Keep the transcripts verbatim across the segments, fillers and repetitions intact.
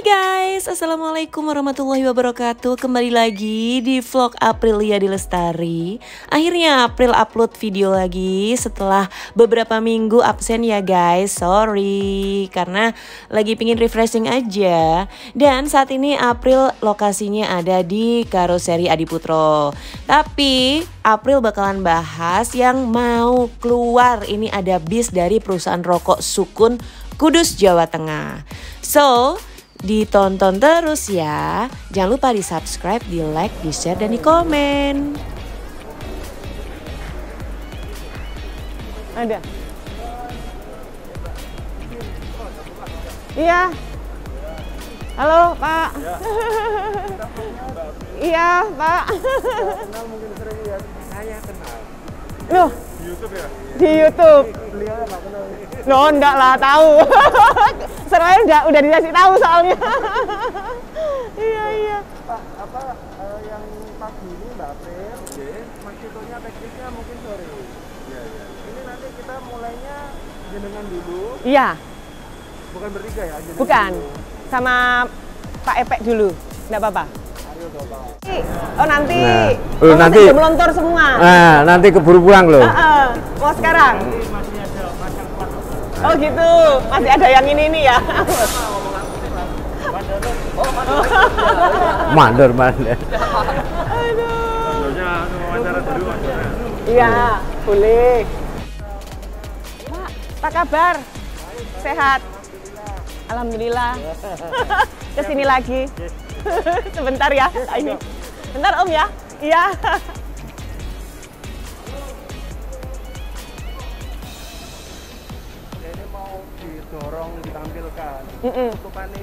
guys, assalamualaikum warahmatullahi wabarakatuh. Kembali lagi di vlog Aprilia di Lestari. Akhirnya April upload video lagi setelah beberapa minggu absen ya guys. Sorry, karena lagi pingin refreshing aja. Dan saat ini April lokasinya ada di Karoseri Adiputro. Tapi April bakalan bahas yang mau keluar. Ini ada bis dari perusahaan rokok Sukun Kudus, Jawa Tengah. So, ditonton terus ya. Jangan lupa di subscribe, di like, di share, dan di komen. Ada. Iya. Halo Pak. Iya Pak. Kenal mungkin sering lihat. Saya kenal. Loh. Di YouTube ya? Di YouTube. Beliau nggak kenal. Loh enggak lah, tahu. Seraya udah udah dikasih tahu soalnya. Iya iya. Pak, apa uh, yang pagi ini Mbak April? Oke. Maksudnya teknisnya mungkin sore. Iya iya. Ini nanti kita mulainya jenengan dulu. Iya. Bukan bertiga ya? Jenengan Bukan. Dulu. Sama Pak Epek dulu. Enggak apa-apa. Ayo coba. Oh nanti. Nah, oh, oh, nanti udah melontor semua. Nah, nanti keburu pulang loh. Uh -uh. Mau sekarang? Masih ada pasang plat. Oh gitu. Masih ada yang ini nih ya. Mandor, mandor. Aduh. Contohnya wawancara dulu maksudnya. Iya, boleh. Pak, apa kabar? Sehat? Alhamdulillah. Kesini lagi. Sebentar ya. Ini. Bentar Om ya. Iya. Ini mau didorong, ditampilkan. Mm -mm. Tutupane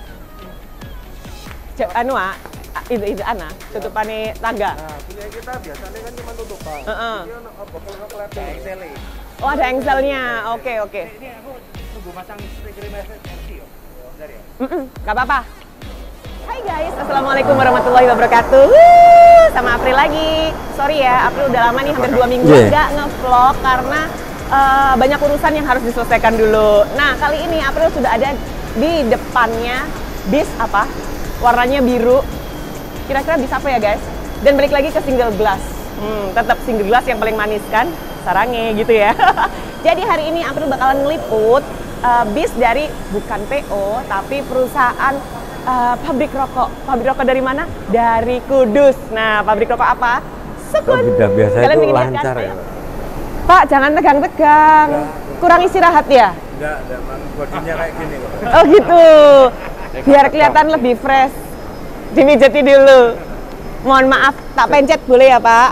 J anu ah, itu itu ana, tutupane tangga. Nah, punya kita biasanya kan cuma tutupan. Heeh. Ini ono bokol kelihatan Excel. Oh ada Excelnya. Oke oke. Ini aku tunggu pasang stiker versi yo. Bentar ya. Mm -mm. Gak apa-apa. Hai guys, assalamualaikum warahmatullahi wabarakatuh. Wuh, sama April lagi. Sorry ya, April udah lama nih, hampir dua minggu Yeah. nggak ngevlog karena uh, banyak urusan yang harus diselesaikan dulu. Nah kali ini April sudah ada di depannya bis apa? Warnanya biru. Kira-kira bis apa ya guys? Dan balik lagi ke single glass. Hmm, tetap single glass yang paling manis kan? Sarange gitu ya. Jadi hari ini April bakalan ngeliput uh, bis dari bukan P O tapi perusahaan Uh, pabrik rokok. Pabrik rokok dari mana? Dari Kudus. Nah, pabrik rokok apa? Sukun. Tidak biasa Kalian itu ingin lihat kan? lancar ya, Ayo. Pak? Pak, jangan tegang-tegang. Kurang istirahat ya? Enggak, memang bodinya kayak gini kok. Oh gitu. Biar kelihatan lebih fresh. Dimijeti dulu. Mohon maaf, tak pencet boleh ya, Pak?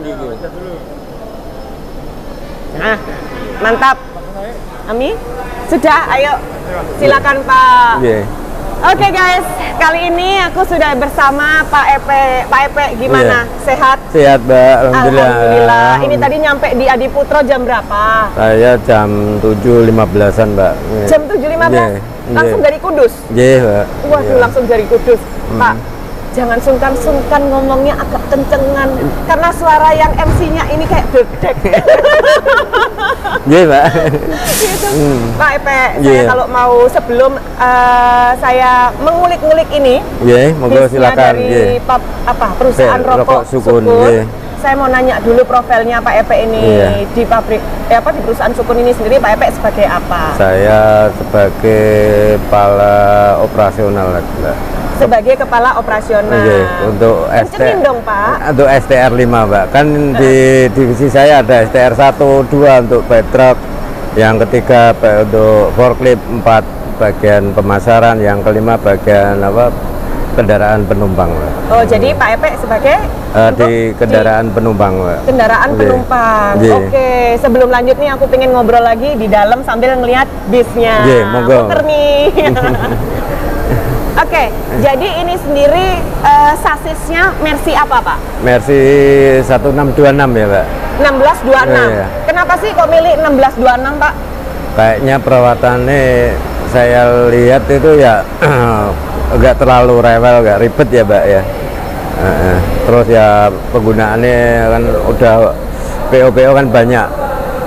Nah, mantap. Ami? Sudah, ayo. Silakan, Pak. Iya. Oke okay guys, kali ini aku sudah bersama Pak Epe. Pak Epe gimana? Iya. Sehat? Sehat, Mbak. Alhamdulillah. Alhamdulillah. Ini tadi nyampe di Adiputro jam berapa? Saya jam tujuh lima belasan, Mbak. Iya. Jam tujuh lima belas? Iya. Langsung Iya. dari Kudus? Iya, Mbak. Waduh, Iya. langsung dari Kudus. Hmm. Pak, jangan sungkan-sungkan ngomongnya agak kencengan. Karena suara yang M C-nya ini kayak bebek. Iya, Mbak. Gitu. Hmm. Pak Epe, saya Iya. kalau mau sebelum uh, saya mengulik-ngulik ini, Iya, monggo bisnya silakan. dari Iya. pub, apa perusahaan Pe- rokok, rokok Sukun, iya. Saya mau nanya dulu profilnya Pak Epe ini Iya. di pabrik, eh, apa di perusahaan Sukun ini sendiri Pak Epe sebagai apa? Saya sebagai kepala operasional, Mbak. Sebagai kepala operasional. Iya, untuk S T Kencenin dong Pak. Untuk S T R lima, Mbak. Kan di divisi saya ada S T R satu, dua untuk pay truck, yang ketiga P- untuk forklift, empat bagian pemasaran, yang kelima bagian apa kendaraan penumpang, Mbak. Oh jadi Pak Epe sebagai Eh, untuk di kendaraan penumpang, Mbak. kendaraan Iya. penumpang. Iya. Oke, sebelum lanjut nih aku pengen ngobrol lagi di dalam sambil ngelihat bisnya. Iya, monggo. Muter nih. Oke, jadi ini sendiri uh, sasisnya Mercy apa Pak? Mercy seribu enam ratus dua puluh enam ya, Mbak. enam belas dua puluh enam. Iya. Kenapa sih kok milih enam belas dua puluh enam Pak? Kayaknya perawatannya saya lihat itu ya agak terlalu rewel, agak ribet ya, Mbak ya. Uh, terus ya penggunaannya kan udah P O P O kan banyak.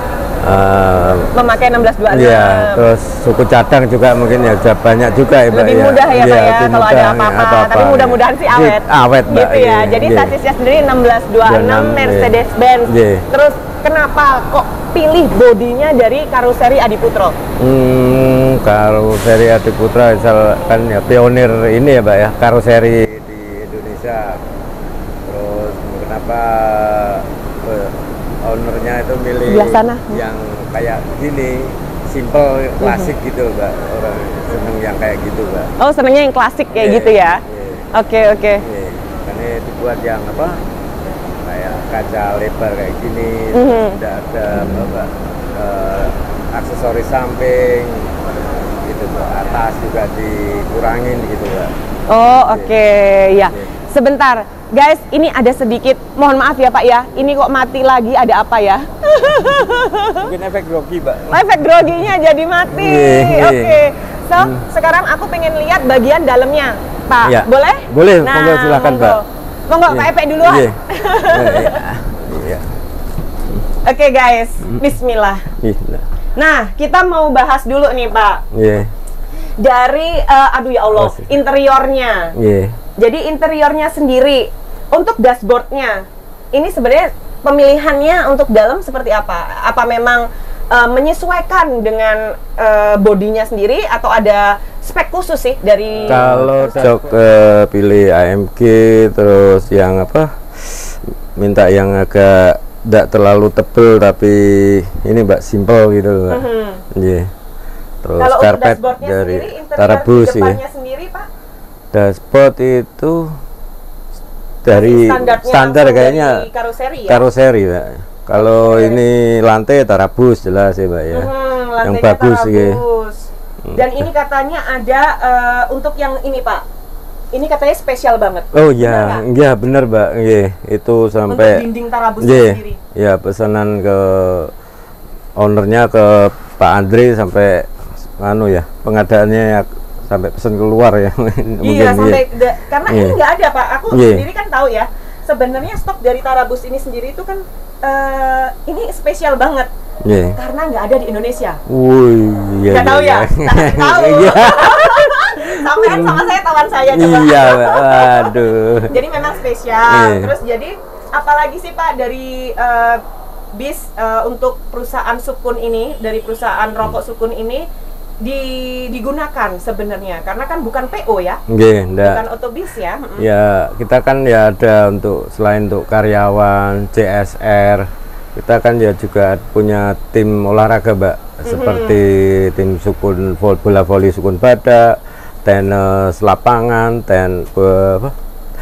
uh, memakai enam belas dua puluh enam. Iya, terus suku cadang juga mungkin ya sudah banyak juga ya, Mbak. Lebih ya. mudah ya, Pak Iya, ya, lebih kalau mudah, ada apa-apa. apa-apa, Tapi mudah-mudahan ya. sih awet. Iya, awet, Mbak. Gitu ya. Iya, Jadi iya. sasisnya sendiri enam belas dua puluh enam iya. Mercedes-Benz. Iya. Terus kenapa kok pilih bodinya dari karoseri Adiputro? Hmm, karoseri Adiputra misal kan ya pionir ini ya, Mbak ya, karoseri di Indonesia. Terus kenapa eh, ownernya itu milih Sebelah sana. yang kayak gini, simple, klasik gitu, Mbak. Orang seneng yang kayak gitu, Mbak. Oh, senengnya yang klasik kayak Iya, gitu ya? iya. Oke, oke. Iya, karena dibuat yang apa? Kayak kaca lebar kayak gini, Mhm. tidak ada apa, Mbak, eh, aksesoris samping, gitu, Mbak. Atas juga dikurangin gitu, Mbak. Oh, oke, ya. Iya. Sebentar, guys, ini ada sedikit, mohon maaf ya Pak ya, ini kok mati lagi, ada apa ya? Mungkin efek grogi, Mbak. Efek groginya jadi mati. Iya, Oke, iya. so sekarang aku pengen lihat bagian dalamnya, Pak. Iya. Boleh? Boleh, Nah, monggo silakan, monggo. Mbak. Monggo, Iya. Pak Epe duluan. Iya. Iya. Iya. Oke guys, Bismillah. Iya. Nah, kita mau bahas dulu nih Pak, Iya. dari, eh, aduh ya Allah, Masih. interiornya. Iya. Jadi interiornya sendiri, untuk dashboardnya, ini sebenarnya pemilihannya untuk dalam seperti apa? Apa memang uh, menyesuaikan dengan uh, bodinya sendiri atau ada spek khusus sih dari? Kalau jok eh, pilih A M G, terus yang apa? Minta yang agak tidak terlalu tebel tapi ini, Mbak, simple gitu, Mbak. Mhm. Iya. Terus Kalau untuk karpet dashboardnya dari sendiri, interior Tarabus di ya. depannya sendiri Pak? Dashboard itu dari Standarnya standar langsung kayaknya dari karoseri ya? karoseri, Mbak. Kalau ini lantai Tarabus jelas ya, Mbak ya. Mhm, Yang lantainya bagus ya. Tarabus. Dan ini katanya ada uh, untuk yang ini Pak, ini katanya spesial banget. Oh Benar ya, nggak? iya benar, Mbak. Iya, itu sampai Untuk dinding Tarabusnya iya, sendiri. iya, pesanan ke ownernya, ke Pak Andri, sampai anu ya, pengadaannya ya, sampai pesan keluar ya. Iya, sampai da- karena Iya. ini nggak ada Pak. Aku Iya. sendiri kan tahu ya. Sebenarnya stok dari Tarabus ini sendiri itu kan eh, ini spesial banget Iya. karena nggak ada di Indonesia. Wih, iya. Nggak tahu ya? Nggak tahu. Iya. Sampean sama saya tawan saya coba. Iya, Mbak. Waduh. Jadi memang spesial. Iya. Terus jadi apalagi sih Pak dari eh, bis eh, untuk perusahaan Sukun ini, dari perusahaan rokok Sukun ini di, digunakan sebenarnya karena kan bukan P O ya, Nggih, ndak. bukan otobis ya. Mm-mm. Ya, kita kan ya ada untuk selain untuk karyawan, C S R, kita kan ya juga punya tim olahraga, Mbak. Seperti tim Sukun vol- bola voli Sukun Badak, tenis lapangan, ten be- apa?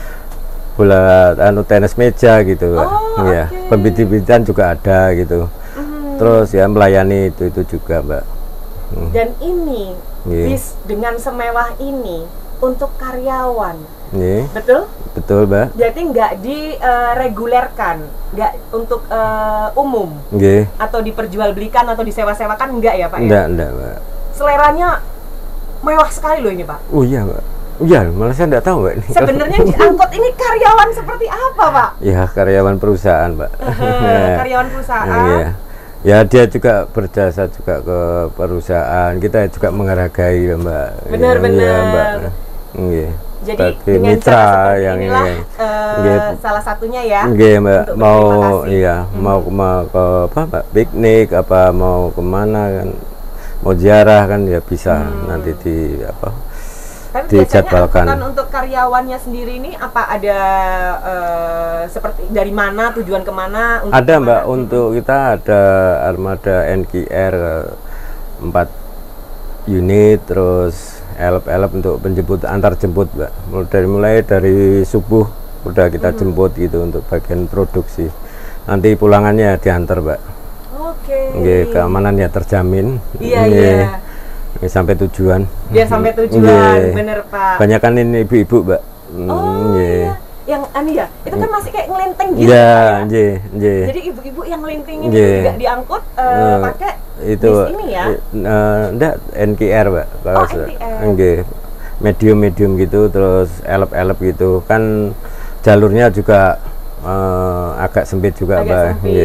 bola anu tenis meja gitu, Mbak. Oh, Ya, oke. pembit-pembitan juga ada gitu. Mhm. Terus ya melayani itu itu juga, Mbak. Hmm. Dan ini Iya. bis dengan semewah ini untuk karyawan, Nih, betul? betul, Mbak. Jadi nggak diregulerkan, nggak untuk eh, umum Nggih. atau diperjualbelikan atau disewa-sewakan, enggak ya Pak ya? Ndak, ndak, Mbak. Seleranya mewah sekali loh ini Pak. Oh iya, Mbak. Iya, malah saya nggak tahu, Mbak. Ini. Sebenarnya yang diangkut ini karyawan seperti apa Pak? Ya, karyawan perusahaan, Mbak. Eh, karyawan perusahaan. Iya. Ya, dia juga berjasa juga ke perusahaan. Kita juga menghargai, Mbak. Benar-benar. Iya, Mbak. Iya. Jadi Sebagai dengan mitra cara seperti yang inilah iya. eh, Iya. salah satunya ya. Nggih, Mbak. untuk Mau berterima kasih. iya, mau mau ke apa, Mbak? Piknik apa mau kemana kan? Mau ziarah kan ya bisa nanti di apa? Tapi biasanya dijadwalkan. angkutan untuk karyawannya sendiri ini apa ada eh, seperti dari mana tujuan kemana? Untuk Ada, kemana? Mbak, untuk kita ada armada N K R empat unit, terus elep-elep untuk penjemput antar jemput, Mbak. Mulai dari mulai dari subuh udah kita jemput gitu untuk bagian produksi. Nanti pulangannya diantar, Mbak. Oke. Nggih, keamanannya terjamin. Iya, Nggih. iya. Nggih, sampai tujuan. Biar sampai tujuan, Nggih. bener Pak. Banyak kan ini ibu-ibu, Mbak. Hmm, Oh nggih. iya, yang anu ya, itu kan masih kayak ngelenteng gitu Iya, Pak, ya? nggih, nggih. Jadi ibu-ibu yang ngelenteng ini Nggih. juga diangkut eh, Eh, pakai itu bis ini ya? eh, enggak N K R, Mbak. Kalau Oh, se- N K R. nggih. Medium-medium gitu, terus elep-elep gitu. Kan jalurnya juga eh, agak sempit juga, Agak Mbak. Nggih. sempit,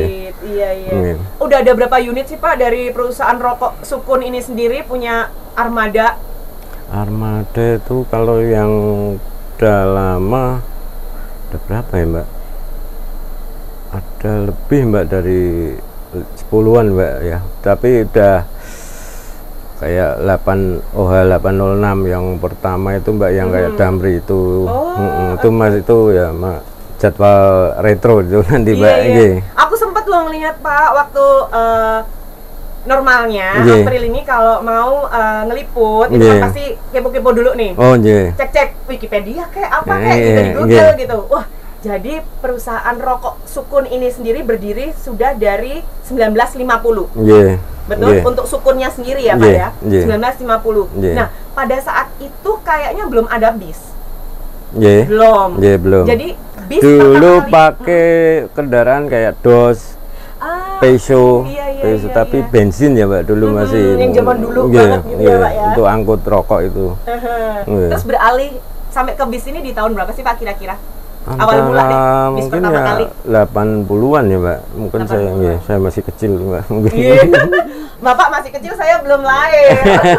Iya, iya. Nggih. Udah ada berapa unit sih Pak dari perusahaan rokok Sukun ini sendiri punya armada? Armada itu kalau yang udah lama ada berapa ya Mbak? Ada lebih Mbak dari sepuluhan Mbak ya. Tapi udah kayak delapan O H delapan nol enam yang pertama itu Mbak yang kayak Hmm. Damri itu. Oh, Mm-mm, itu Mas itu ya Mak, jadwal retro itu nanti Mbak. Iya, iya. Nggih. Aku sempat loh ngeliat Pak waktu eh, normalnya Nggih. April ini kalau mau eh, ngeliput itu Nggih. kan pasti kepo-kepo dulu nih. Oh nggih. Cek-cek Wikipedia kayak apa Iya, kayak gitu di iya, Google iya. gitu. Wah, jadi perusahaan rokok Sukun ini sendiri berdiri sudah dari sembilan belas lima puluh. Nggih. Betul, Nggih. untuk Sukunnya sendiri ya Pak Nggih, ya, nggih. sembilan belas lima puluh. Nggih. Nah, pada saat itu kayaknya belum ada bis. Nggih. Belum. Nggih, belum. Jadi bis Dulu pertama kali- pakai kendaraan kayak Dos, Ah, Peugeot, iya, iya, Peugeot, iya, tapi iya. bensin ya Mbak dulu Mm-mm, masih. yang zaman dulu Nggih, banget gitu ya, nggih, Pak, ya. untuk angkut rokok itu. Nggih. Terus beralih sampai ke bis ini di tahun berapa sih Pak kira-kira? Awal mula deh, Antara bis mungkin pertama ya kali. delapan puluhan ya Mbak. Mungkin saya delapan puluhan. nggih, saya masih kecil Mbak. Mungkin. Iya. Bapak masih kecil, saya belum lahir.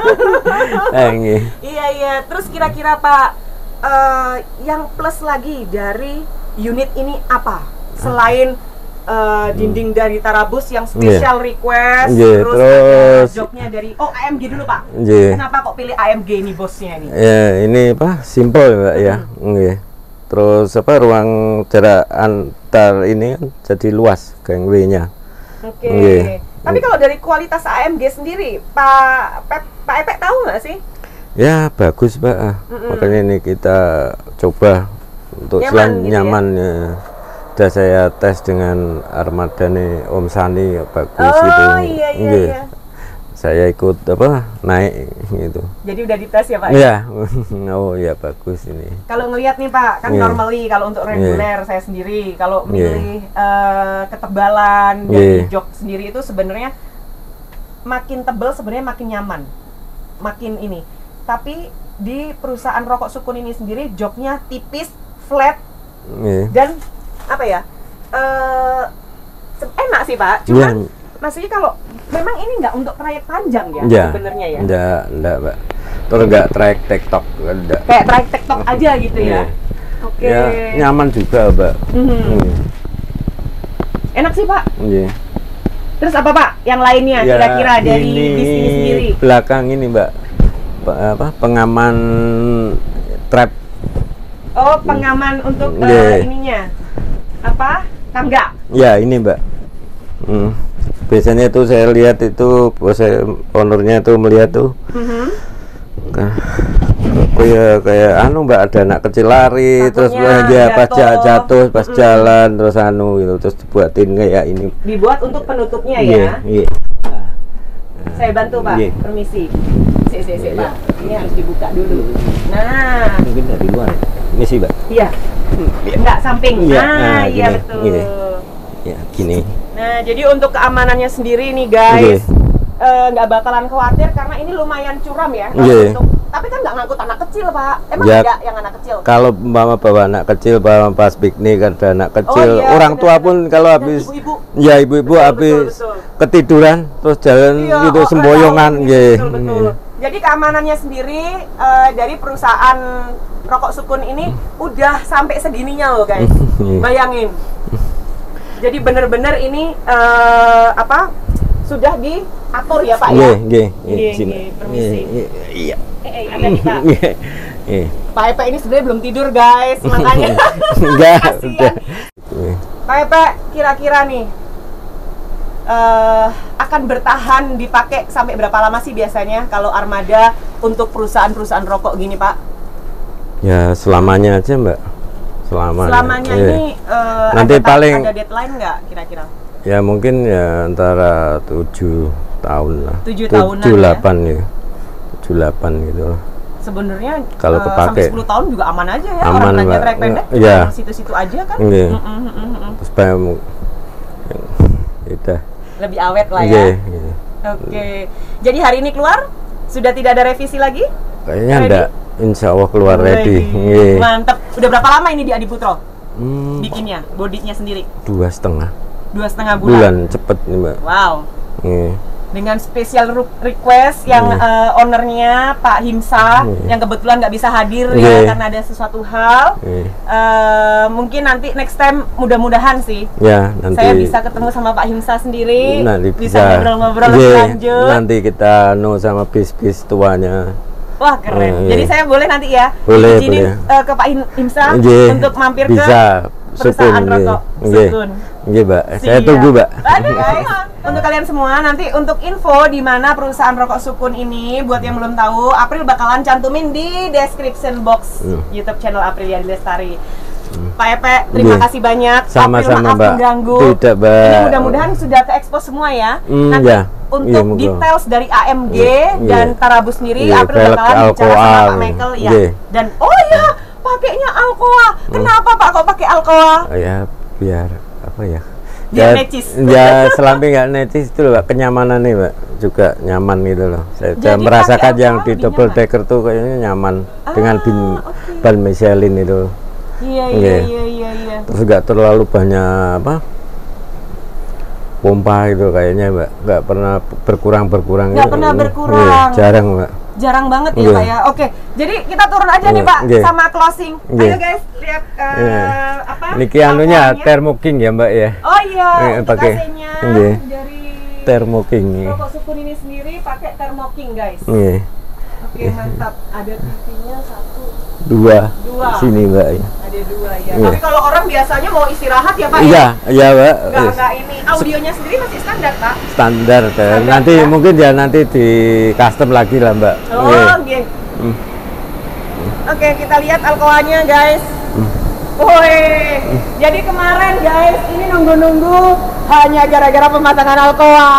Eh, nggih. Iya, iya. Terus kira-kira Pak, eh, yang plus lagi dari unit ini apa? Selain eh, dinding dari Tarabus yang special request, Iya, terus, terus- ada joknya dari oh A M G dulu Pak. Nggih. Kenapa kok pilih A M G ini bosnya ini? Ya, ini apa? Simple Mbak ya. Nggih. Terus apa ruang jarak antar ini kan jadi luas gangway-nya. Oke. Nggih. Tapi kalau dari kualitas A M G sendiri, Pak Pep, Pak Epek tahu nggak sih? Ya bagus Pak. Ah, makanya ini kita coba untuk Nyaman selain gitu ya? nyaman ya. Sudah saya tes dengan armada nih Om Sani bagus Oh, gitu. iya, iya, Nggih. iya. Saya ikut apa naik gitu. Jadi udah dites ya Pak? Iya. Oh ya bagus ini. Kalau ngelihat nih Pak, kan Iya. normally kalau untuk reguler saya sendiri, kalau Iya. milih eh, ketebalan Iya. dari jok sendiri itu sebenarnya makin tebel sebenarnya makin nyaman, makin ini. Tapi di perusahaan rokok Sukun ini sendiri joknya tipis, flat, Nggih. dan apa ya? eh se- enak sih Pak. Cuman Iya. maksudnya kalau memang ini nggak untuk trayek panjang ya Iya. sebenarnya ya. Enggak, enggak, Mbak. Terus enggak track TikTok, enggak. Kayak trayek TikTok aja gitu ya. Iya. Oke. Ya, nyaman juga, Mbak. Mhm. Nggih. Enak sih Pak. Nggih. Terus apa Pak? Yang lainnya Ya, kira-kira dari ini bis ini sendiri? belakang ini, Mbak. Pe- apa? Pengaman trap. Oh, pengaman untuk eh, Iya. ininya. Apa? Tangga. Ya, ini, Mbak. Hmm. Biasanya itu saya lihat itu, bos saya ownernya itu melihat tuh Mhm. Ka- kayak kayak anu Mbak, ada anak kecil lari terus Takutnya dia pas jatuh. ja- jatuh pas Mm-mm. jalan terus anu gitu terus dibuatin kayak ini. Dibuat untuk penutupnya Iya, ya. iya. Saya bantu Pak. Iya. Permisi. Sik, sik, sik, Iya. Pak. Ini harus dibuka dulu. Nah, Mungkin dari luar. Misi, Mbak. iya. Enggak samping. Iya, Nah, nah, iya gini, betul. gini. Ya, gini. Nah, jadi untuk keamanannya sendiri nih guys, eh, nggak bakalan khawatir karena ini lumayan curam ya. kalau Iya. untuk- tapi kan nggak ngangkut anak kecil Pak. Emang Ya. ada yang anak kecil? Kalau mama bawa anak kecil, bawa pas piknik ada anak kecil, iya, orang tua benar-benar. pun kalau Dan habis ibu-ibu. ya ibu-ibu Betul, habis betul, betul. ketiduran terus jalan Iya, gitu oh, semboyongan tahu, nggih. betul, betul. Jadi keamanannya sendiri eh, dari perusahaan rokok Sukun ini udah sampai segininya loh guys. Bayangin. Jadi bener-bener ini eh, apa sudah diatur ya Pak ya. Nggih, nggih, Nggih, sini. nggih, permisi. Nggih, Iya. Eh, eh, ada kita. Nggih. Nggih. Pak Epe ini sebenarnya belum tidur guys, makanya Enggak, kasihan. udah. Nggih. Pak Epe kira-kira nih eh, akan bertahan dipakai sampai berapa lama sih biasanya kalau armada untuk perusahaan-perusahaan rokok gini Pak? Ya selamanya aja Mbak. Selamanya. Selamanya Iya. ini eh, Nanti ada, paling- ada deadline nggak kira-kira? Ya mungkin ya antara tujuh tahun lah. Tujuh tahunan Tujuh ya? delapan ya. Tujuh delapan gitu lah. Sebenarnya Kalau eh, kepake. sampai sepuluh tahun juga aman aja ya. Aman, Orang belanja Mbak. trek pendek Iya. cuma situ-situ aja kan. Iya. Mm, mm, mm, mm, mm. Terus supaya mu- udah. Lebih awet lah ya. Iya, iya. Oke. Jadi hari ini keluar sudah tidak ada revisi lagi? Kayaknya Ready? enggak. Insya Allah keluar ready. Iya. Mantap. Udah berapa lama ini di Adi Putro Hmm, bikinnya, bodinya sendiri? dua setengah. Dua setengah bulan. Bulan cepet nih Mbak. Wow. Iya. Dengan special request yang Hmm. uh, ownernya Pak Himsa Hmm. yang kebetulan nggak bisa hadir Yeah. ya karena ada sesuatu hal. Yeah. Uh, mungkin nanti next time mudah-mudahan sih Ya, nanti saya bisa ketemu sama Pak Himsa sendiri, nanti bisa bisa ngobrol-ngobrol Iya, lebih lanjut. Nanti kita no sama bis-bis tuanya. Wah keren. Hmm, Jadi yeah. saya boleh nanti ya Boleh, izinin boleh. uh, ke Pak Himsa Iya, untuk mampir bisa. ke perusahaan Sukun, rokok iya. Sukun. Iya, Mbak. Saya Siap. tunggu, Mbak. Aduh, guys. Untuk kalian semua, nanti untuk info di mana perusahaan rokok Sukun ini, buat yang belum tahu, April bakalan cantumin di description box Hmm. YouTube channel Aprilia Lestari. Pak Epe, terima Iya. kasih banyak. Sama-sama, April, maaf Mbak. mengganggu. Tidak, Mbak. Ini mudah-mudahan sudah ke-expose semua ya. Hmm, Nanti ya. untuk Iya, moga. details dari A M G Iya. dan Iya. Tarabus sendiri, Iya, April velg bakalan bicara sama Alcoa. Pak Michael ya. Iya. Dan oh ya, pakainya Alcoa. Kenapa Pak kok pakai Alcoa? Ya, biar apa ya? Biar Ya, necis. ya selama nggak necis itu loh, Mbak. Kenyamanan nih, Mbak. Juga nyaman gitu loh. Saya Jadi sudah merasakan pakai yang Alcoa di lebih double nyaman? decker tuh kayaknya nyaman Ah, dengan bin oke. ban Michelin itu. Iya, Iya. iya, iya, iya, iya. Terus nggak terlalu banyak apa? Pompa itu kayaknya, Mbak. Nggak pernah berkurang berkurang. Nggak gitu. pernah Iya, berkurang. jarang, Mbak. Jarang banget ya Iya. Pak ya. Oke, jadi kita turun aja nih Iya, Pak iya. sama closing. Iya. Ayo guys, lihat uh, Iya. apa? Niki anunya Alcoholnya. Thermo King ya, Mbak ya. Oh iya, Eh, untuk pakai. A C-nya Iya. dari Thermo King. Iya. rokok Sukun ini sendiri pakai Thermo King guys. Iya. Oke, mantap. Ada T V-nya satu, Dua. Dua. Sini, Mbak. ada dua ya. Iya. Tapi kalau orang biasanya mau istirahat ya Pak Iya, ya? iya, Mbak. Enggak, Yes. enggak ini. Audionya sendiri masih standar Pak. Standar, kan. Standar, Nanti ya? mungkin ya nanti di custom lagi lah, Mbak. Oh, Iya. gitu. Hmm. Oke, kita lihat Alcoa-nya guys. Woi, jadi kemarin guys, ini nunggu-nunggu hanya gara-gara pemasangan Alcoa.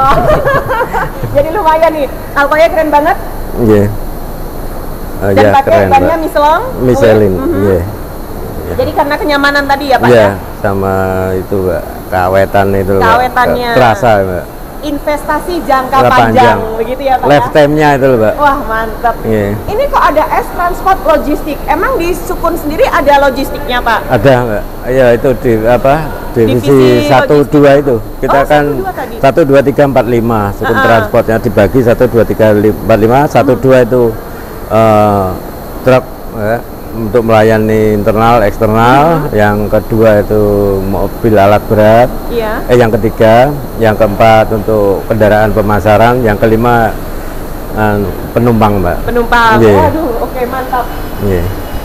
Jadi lumayan nih, Alcoa-nya keren banget. Iya. Oh, Dan ya, pakai keren, bannya Mbak. Michelin. Michelin, Mhm. iya. Jadi karena kenyamanan tadi ya Pak Iya, ya. sama itu, Mbak. Keawetan itu, Mbak. Keawetannya. Terasa, Mbak. Investasi jangka Jangka panjang. panjang. begitu ya Pak ya. Lifetime-nya itu loh, Mbak. Wah mantap. Iya. Ini kok ada S Transport Logistik. Emang di Sukun sendiri ada logistiknya Pak? Ada, Mbak. Iya, itu di apa? Divisi Divisi satu dua itu. Kita Oh, kan satu, dua tadi. satu dua tiga empat lima Sukun Uh-uh. transportnya dibagi satu dua tiga empat lima, satu dua itu eh, truk ya, untuk melayani internal, eksternal. Yang kedua itu mobil alat berat. Iya. Eh yang ketiga, yang keempat untuk kendaraan pemasaran, yang kelima eh, penumpang, Mbak. Penumpang. Iya. Waduh, oke mantap. Iya.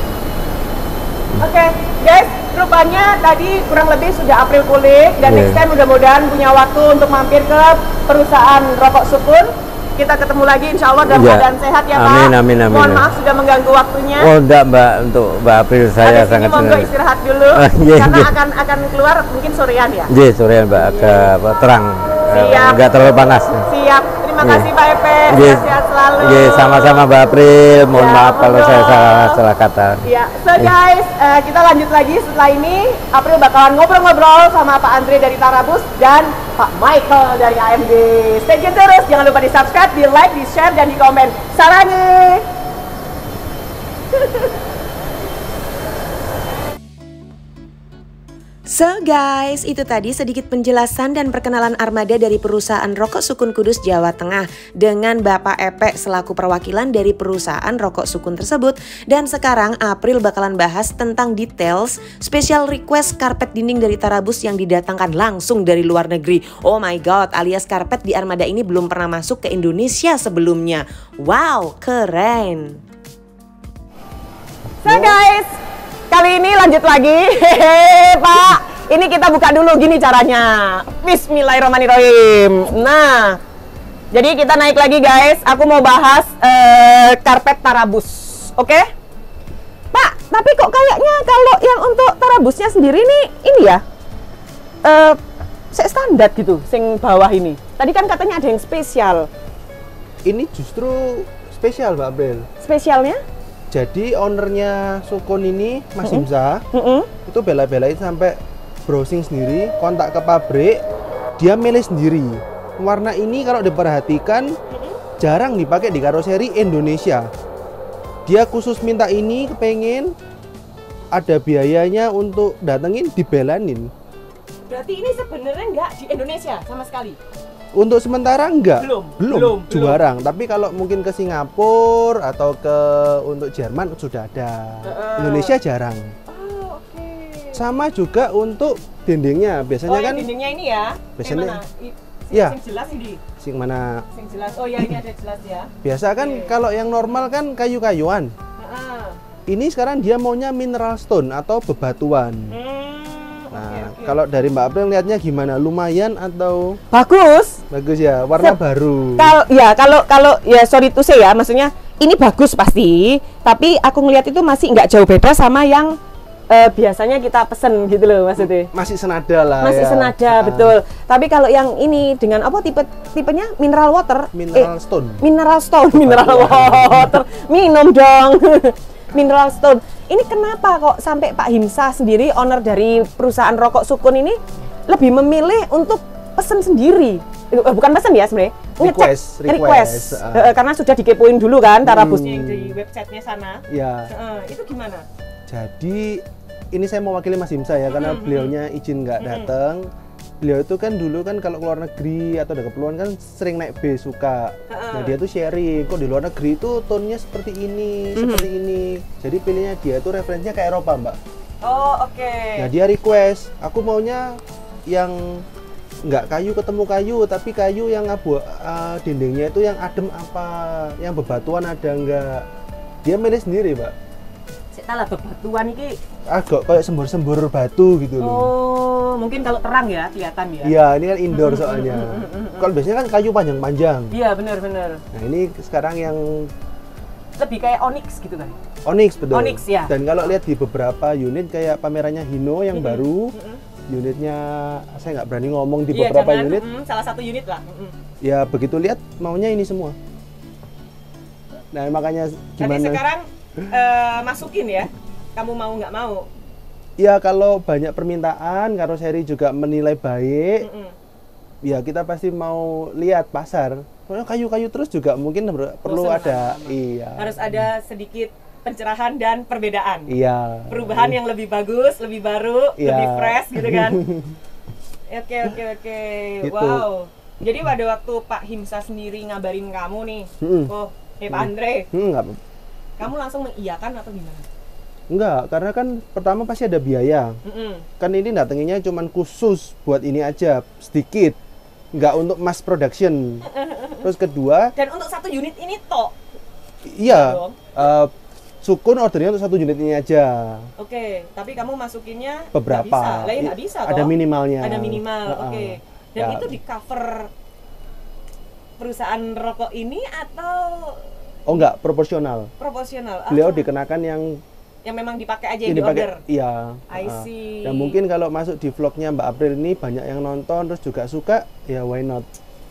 Oke, guys, rupanya tadi kurang lebih sudah April kulik dan Iya. next time mudah-mudahan punya waktu untuk mampir ke perusahaan rokok Sukun. Kita ketemu lagi insya Allah dalam Iya. keadaan sehat ya Pak. Amin, amin, amin. Mohon maaf sudah mengganggu waktunya. Oh enggak, Mbak, untuk Mbak April saya Habis ini sangat monggo senang. istirahat dulu Ah, iya, karena iya. akan akan keluar mungkin sorean ya. Iya, sore Mbak, agak apa, terang. Eh, Siap. Enggak terlalu panas. Siap. Terima Iya. kasih Pak Epe. Iya. Sehat selalu. Iya, sama-sama Mbak April. Mohon Ya, maaf kalau monggo. saya salah salah kata. Ya, so guys, eh, kita lanjut lagi setelah ini. April bakalan ngobrol-ngobrol sama Pak Andre dari Tarabus dan Pak Michael dari A M G. Stay tune terus, jangan lupa di subscribe, di like, di share, dan di komen. Sarangi! So guys, itu tadi sedikit penjelasan dan perkenalan armada dari perusahaan Rokok Sukun Kudus Jawa Tengah dengan Bapak Epe selaku perwakilan dari perusahaan Rokok Sukun tersebut. Dan sekarang April bakalan bahas tentang details special request karpet dinding dari Tarabus yang didatangkan langsung dari luar negeri. Oh my god, alias karpet di armada ini belum pernah masuk ke Indonesia sebelumnya. Wow, keren. So guys, kali ini lanjut lagi. Hehehe, Pak. Ini kita buka dulu gini caranya. Bismillahirrahmanirrahim. Nah, jadi kita naik lagi guys. Aku mau bahas eh, karpet Tarabus. Oke? Pak, tapi kok kayaknya kalau yang untuk Tarabusnya sendiri nih ini ya. Eh, saya standar gitu, sing bawah ini. Tadi kan katanya ada yang spesial. Ini justru spesial, Mbak April. Spesialnya? Jadi ownernya Sukun ini, Mas Mm-mm. Himsa, Mm-mm. itu bela-belain sampai browsing sendiri, kontak ke pabrik, dia milih sendiri. Warna ini kalau diperhatikan jarang dipakai di karoseri Indonesia. Dia khusus minta ini, kepengen ada biayanya untuk datengin, dibelanin. Berarti ini sebenarnya nggak di Indonesia sama sekali. Untuk sementara enggak, Belum, belum, belum, jarang. Tapi kalau mungkin ke Singapura atau ke untuk Jerman sudah ada. Uh-uh. Indonesia jarang. Oh, oke. Okay. Sama juga untuk dindingnya, biasanya oh, kan. Dindingnya ini ya? Biasanya. Eh, mana? I- sing, Iya. sing jelas ini. Sing mana? Sing jelas. Oh ya ini ada jelas ya. Biasa kan Okay. kalau yang normal kan kayu-kayuan. Uh-uh. Ini sekarang dia maunya mineral stone atau bebatuan. Hmm. Nah, Oke, oke. kalau dari Mbak April lihatnya gimana? Lumayan atau Bagus. bagus ya? Warna Sep- baru. Kalau ya kalau kalau ya sorry to say ya, maksudnya ini bagus pasti, tapi aku ngelihat itu masih nggak jauh beda sama yang eh, biasanya kita pesen gitu loh maksudnya. Masih senada lah Masih ya. senada Ah, betul. Tapi kalau yang ini dengan apa tipe tipenya mineral water, Mineral eh, stone. mineral stone, mineral water, minum dong. Mineral stone. Ini kenapa kok sampai Pak Himsa sendiri, owner dari perusahaan rokok Sukun ini lebih memilih untuk pesen sendiri? Eh, bukan pesen ya sebenarnya, ngecek Request, request. request. Ah. Eh, karena sudah dikepoin dulu kan tarabusnya yang di websitenya sana. Ya. Eh, itu gimana? Jadi ini saya mewakili Mas Himsa ya, karena beliaunya izin nggak datang. Beliau itu kan dulu kan kalau keluar negeri atau ada keperluan kan sering naik bis suka. Nah dia tuh sharing, kok di luar negeri itu tonnya seperti ini, seperti ini. Jadi pilihnya dia tuh referensinya ke Eropa mbak. Oh oke. Nah dia request, aku maunya yang nggak kayu ketemu kayu, tapi kayu yang abu uh, dindingnya itu yang adem apa, yang bebatuan ada nggak. Dia milih sendiri mbak. Saya lah bebatuan ini. Agak kayak sembur-sembur batu gitu loh. Oh, mungkin kalau terang ya kelihatan ya. Iya, ini kan indoor soalnya. Kalau biasanya kan kayu panjang-panjang. Iya, benar-benar. Nah, ini sekarang yang Lebih kayak onyx gitu kan. onyx betul. Onyx, ya. Dan kalau lihat di beberapa unit kayak pamerannya Hino yang Mm-mm, baru, mm-mm. unitnya saya nggak berani ngomong di Iya, beberapa jangan, unit. mm, salah satu unit lah. Mm-mm. Ya begitu lihat maunya ini semua. Nah, makanya gimana? Tapi sekarang eh, masukin ya. Kamu mau nggak mau? Ya kalau banyak permintaan, karoseri juga menilai baik, Mm-mm. ya kita pasti mau lihat pasar. Soalnya kayu-kayu terus juga mungkin perlu Bosen ada, lama-lama. iya. Harus ada sedikit pencerahan dan perbedaan. Iya. Perubahan yang lebih bagus, lebih baru, Iya. lebih fresh gitu kan. Oke oke oke. Gitu. Wow. Jadi pada waktu Pak Himsa sendiri ngabarin kamu nih, Mm-mm. oh, hey Pak Andre, Hmm, enggak, kamu langsung mengiyakan atau gimana? enggak, karena kan pertama pasti ada biaya. Mm-mm. Kan ini datanginnya cuman khusus buat ini aja, sedikit. Enggak untuk mass production. Terus kedua, Dan untuk satu unit ini toh, iya, dong. eh, Sukun ordernya untuk satu unit ini aja. oke. Tapi kamu masukinnya nggak Beberapa. bisa, lah ya nggak bisa Ada toh. minimalnya. Ada minimal, Heeh. oke. Dan Ya. itu di cover perusahaan rokok ini atau Oh enggak, proporsional. proporsional? Beliau Ah, dikenakan yang yang memang dipakai aja yang ini di pakai, order. iya. I heeh. see. Dan mungkin kalau masuk di vlognya Mbak April ini banyak yang nonton terus juga suka, ya why not?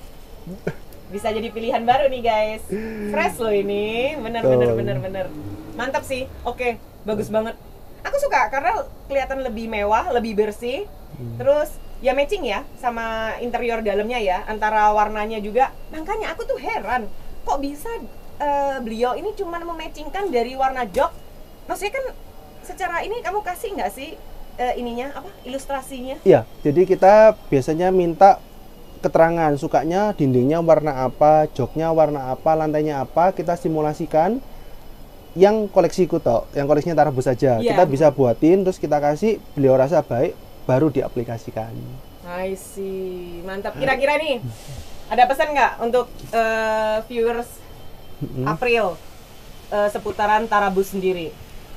Bisa jadi pilihan baru nih guys. Fresh loh ini, bener Betul. bener bener bener. Mantap sih. Oke, bagus banget. Aku suka karena kelihatan lebih mewah, lebih bersih. Hmm. Terus ya matching ya sama interior dalamnya ya, antara warnanya juga. Makanya aku tuh heran, kok bisa eh, beliau ini cuma mematchingkan dari warna jok. Maksudnya kan secara ini kamu kasih nggak sih eh, ininya apa ilustrasinya? Iya, jadi kita biasanya minta keterangan sukanya dindingnya warna apa, joknya warna apa, lantainya apa, kita simulasikan yang koleksi kuto, yang koleksinya Tarabus saja. Iya. Kita bisa buatin terus kita kasih, beliau rasa baik baru diaplikasikan. I see, mantap. Kira-kira nih, ada pesan nggak untuk eh, viewers April eh, seputaran Tarabus sendiri?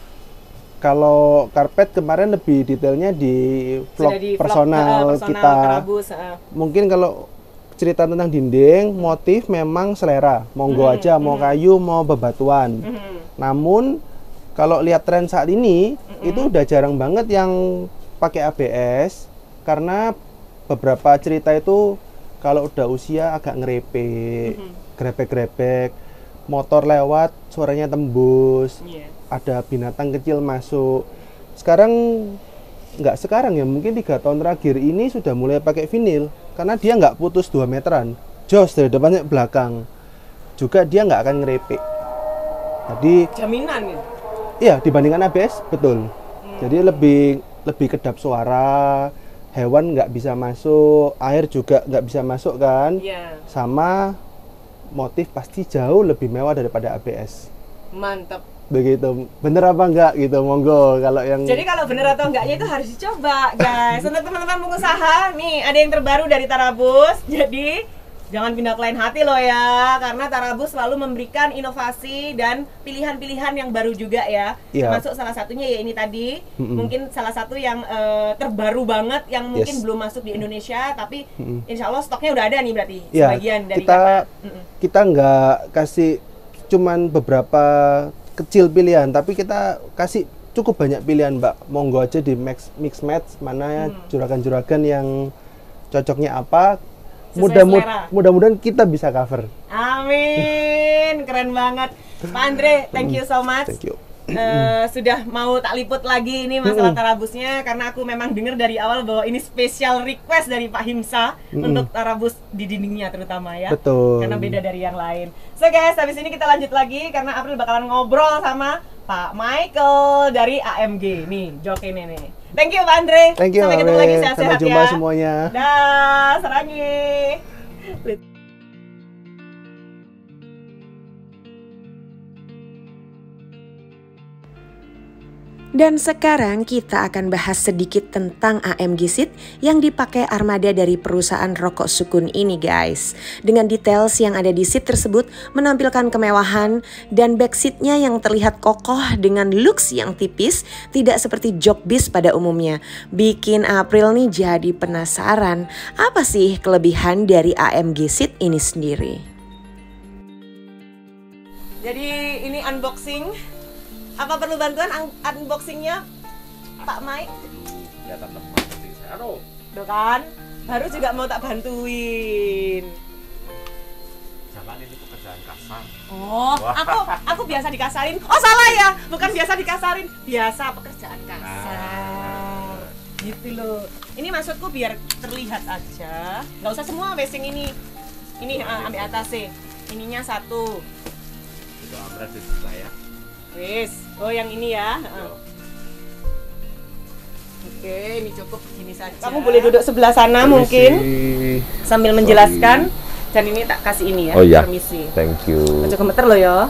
Kalau karpet kemarin lebih detailnya di vlog Sudah di vlog, personal, eh, personal kita. Tarabus. eh. Mungkin kalau cerita tentang dinding, motif memang selera. Monggo Mhm, aja, mau kayu, mau bebatuan. Mhm. Namun kalau lihat tren saat ini, itu udah jarang banget yang pakai A B S karena beberapa cerita itu kalau udah usia agak ngerepek, Mhm. grebek-grebek, motor lewat suaranya tembus, Iya. ada binatang kecil masuk. Sekarang nggak sekarang ya, mungkin tiga tahun terakhir ini sudah mulai pakai vinil karena dia nggak putus dua meteran, jos dari depan sampai belakang. Juga dia nggak akan ngerepek. Jadi Jaminan gitu. iya dibandingkan A B S betul. Jadi lebih lebih kedap suara, hewan nggak bisa masuk, air juga nggak bisa masuk kan. Iya. Sama motif pasti jauh lebih mewah daripada A B S. Mantap. Begitu, bener apa enggak gitu, monggo kalau yang. Jadi kalau bener atau enggaknya itu harus dicoba guys. Untuk teman-teman pengusaha, nih ada yang terbaru dari Tarabus. Jadi jangan pindah ke lain hati loh ya, karena Tarabus selalu memberikan inovasi dan pilihan-pilihan yang baru juga ya. Iya. Termasuk salah satunya ya ini tadi, Mm-mm. mungkin salah satu yang eh, terbaru banget yang mungkin Yes. belum masuk di Indonesia, tapi Mm-mm. insya Allah stoknya udah ada nih berarti Iya, sebagian dari kita kakak. Mm-mm. kita nggak kasih cuman beberapa kecil pilihan, tapi kita kasih cukup banyak pilihan, Mbak. Monggo aja di mix mix match mana Hmm. juragan-juragan yang cocoknya apa. Sesuai Mudah selera. mudah-mudahan kita bisa cover. Amin, keren banget Pak Andre, thank you so much. Thank you. Eh, sudah mau tak liput lagi ini masalah Mm-mm. Tarabusnya, karena aku memang dengar dari awal bahwa ini special request dari Pak Himsa Mm-mm. untuk Tarabus di dindingnya terutama ya. Betul. Karena beda dari yang lain. So guys, habis ini kita lanjut lagi karena April bakalan ngobrol sama Pak Michael dari A M G nih, jok ini nih. Thank you Pak Andre. Thank you, Sampai ketemu Awe. lagi sehat-sehat Sampai jumpa ya. semuanya. Dah, sarangi. Dan sekarang kita akan bahas sedikit tentang A M G Seat yang dipakai armada dari perusahaan rokok Sukun ini guys. Dengan details yang ada di seat tersebut menampilkan kemewahan dan back seatnya yang terlihat kokoh dengan looks yang tipis, tidak seperti jok bis pada umumnya. Bikin April nih jadi penasaran, apa sih kelebihan dari A M G Seat ini sendiri? Jadi ini unboxing. Apa perlu bantuan un unboxingnya Pak Mike? Kelihatan lemah seperti saya. Aduh. Tuh kan, baru juga mau tak bantuin. Jangan, ini pekerjaan kasar. Oh, aku aku biasa dikasarin. Oh salah ya, bukan biasa dikasarin, biasa pekerjaan kasar. Gitu loh. Ini maksudku biar terlihat aja. Nggak usah semua basing ini. Ini uh, ambil atas sih. Ininya satu. Itu amret di saya. Wis. Oh yang ini ya. Uh. Oke, ini cukup gini saja. Kamu boleh duduk sebelah sana mungkin sambil menjelaskan. Dan ini tak kasih ini ya. Oh iya. Permisi. Thank you. Ojo gemeter loh ya.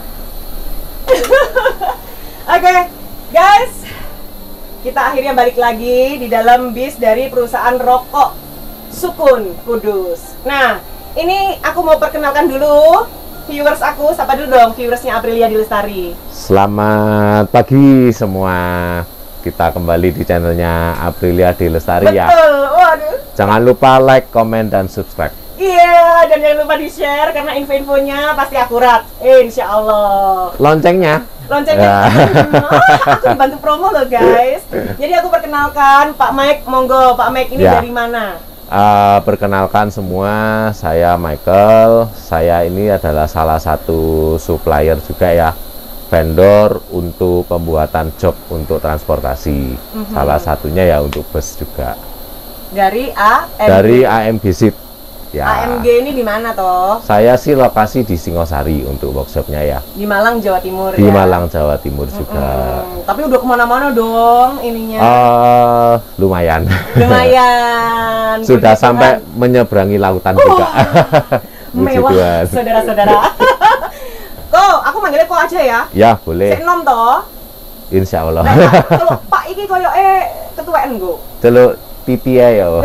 Oke, guys. Kita akhirnya balik lagi di dalam bis dari perusahaan rokok Sukun Kudus. Nah, ini aku mau perkenalkan dulu viewers aku. Sapa dulu dong viewersnya Aprilia Dilestari. Selamat pagi semua. Kita kembali di channelnya Aprilia Dilestari ya. Betul, waduh. Jangan lupa like, komen, dan subscribe. Iya, dan jangan lupa di-share karena info-infonya pasti akurat. Insya Allah. Loncengnya. Loncengnya. Ya. Ah, aku dibantu promo loh guys. Jadi aku perkenalkan Pak Mike, monggo Pak Mike ini Ya. dari mana? Uh, perkenalkan semua, saya Michael. Saya ini adalah salah satu supplier juga ya, vendor untuk pembuatan jok untuk transportasi. Mhm. Salah satunya ya untuk bus juga. Dari A M G. Dari A M G Seat. Ya. A M G ini di mana toh? Saya sih lokasi di Singosari untuk workshopnya ya. Di Malang, Jawa Timur Di ya? Malang, Jawa Timur juga. Hmm, tapi udah kemana-mana dong ininya. Uh, lumayan. Lumayan. Sudah Puji sampai Tuhan. menyeberangi lautan juga. Puji Mewah, Tuhan. saudara-saudara. Kok, aku manggilnya kok aja ya? Ya boleh, Sik nom toh. insya Allah. Nah, kalau Pak iki koyo eh ketuaan go. Celuk pipi ya yo.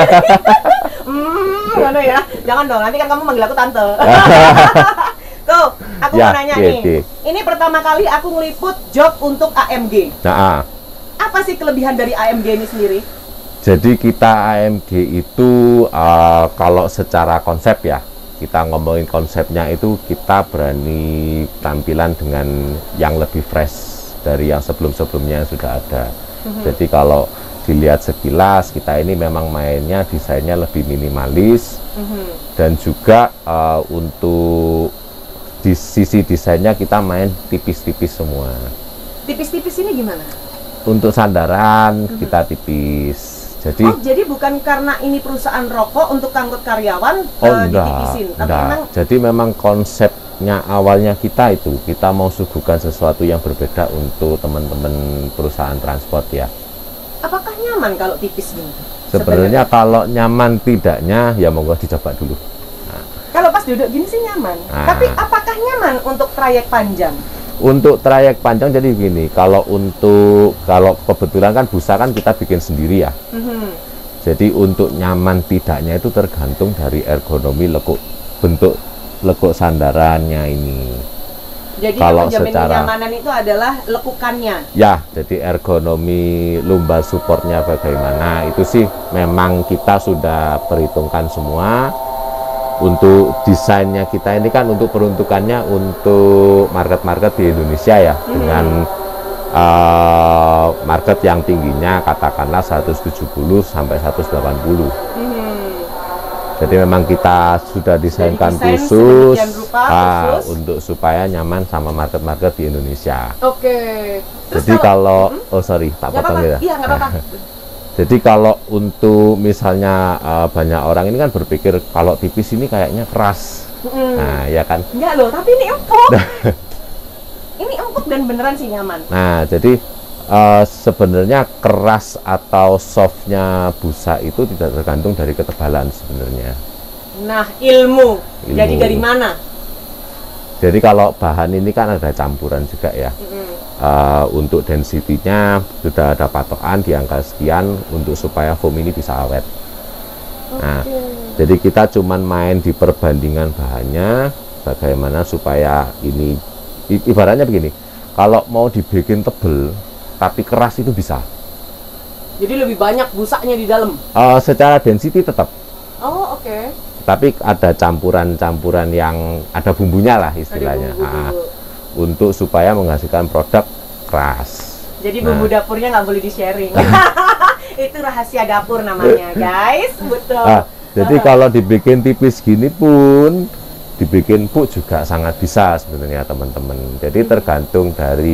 Hmm, mana ya? Jangan dong, nanti kan kamu manggil aku tante. Tuh, aku Ya, mau nanya iya, nih. iya. Ini pertama kali aku ngeliput job untuk A M G. Nah, ah. Apa sih kelebihan dari A M G ini sendiri? Jadi kita A M G itu uh, kalau secara konsep ya, kita ngomongin konsepnya itu kita berani tampilan dengan yang lebih fresh dari yang sebelum-sebelumnya yang sudah ada. Mhm. Jadi kalau dilihat sekilas kita ini memang mainnya desainnya lebih minimalis. Mhm. Dan juga uh, untuk di sisi desainnya kita main tipis-tipis semua. Tipis-tipis ini gimana? Untuk sandaran kita tipis. Jadi Oh, jadi bukan karena ini perusahaan rokok untuk angkut karyawan oh eh, enggak, ditipisin, tapi enggak. memang Jadi memang konsepnya awalnya kita itu kita mau suguhkan sesuatu yang berbeda untuk teman-teman perusahaan transport ya. apakah nyaman kalau tipis gini? Sebenarnya kalau nyaman tidaknya ya monggo dicoba dulu. Nah. Kalau pas duduk gini sih nyaman. Nah. Tapi apakah nyaman untuk trayek panjang? Untuk trayek panjang jadi gini, kalau untuk kalau kebetulan kan busa kan kita bikin sendiri ya. Mm-hmm. Jadi untuk nyaman tidaknya itu tergantung dari ergonomi lekuk bentuk lekuk sandarannya ini. Jadi kalau yang menjamin secara kenyamanan itu adalah lekukannya. Ya, jadi ergonomi lumbar supportnya bagaimana itu sih memang kita sudah perhitungkan semua. Untuk desainnya kita ini kan untuk peruntukannya untuk market-market di Indonesia ya, hmm. dengan uh, market yang tingginya katakanlah seratus tujuh puluh sampai seratus delapan puluh. Hmm. Jadi memang kita sudah desainkan desain khusus, rupa, ah, khusus untuk supaya nyaman sama market-market di Indonesia. Oke. Terus jadi kalau, kalau hmm? oh sorry, tak potong ya. Iya, nggak apa-apa. Jadi kalau untuk misalnya uh, banyak orang ini kan berpikir kalau tipis ini kayaknya keras, mm. nah ya kan? Enggak loh, tapi ini empuk. Ini empuk dan beneran sih nyaman. Nah jadi uh, sebenarnya keras atau softnya busa itu tidak tergantung dari ketebalan sebenarnya. Nah ilmu. ilmu. Jadi dari mana? Jadi kalau bahan ini kan ada campuran juga ya. Mm. Uh, untuk density-nya sudah ada patokan di angka sekian untuk supaya foam ini bisa awet. Okay. Nah, jadi kita cuman main di perbandingan bahannya, bagaimana supaya ini ibaratnya begini. Kalau mau dibikin tebel tapi keras itu bisa. Jadi lebih banyak busanya di dalam. Uh, secara density tetap. Oh oke. Okay. Tapi ada campuran-campuran yang ada bumbunya lah istilahnya. Ada bumbu -bumbu. Nah, untuk supaya menghasilkan produk keras. Jadi bumbu nah. dapurnya nggak boleh di-sharing. Itu rahasia dapur namanya, guys. Betul. Nah, jadi kalau dibikin tipis gini pun, dibikin pun juga sangat bisa sebenarnya teman-teman. Jadi tergantung dari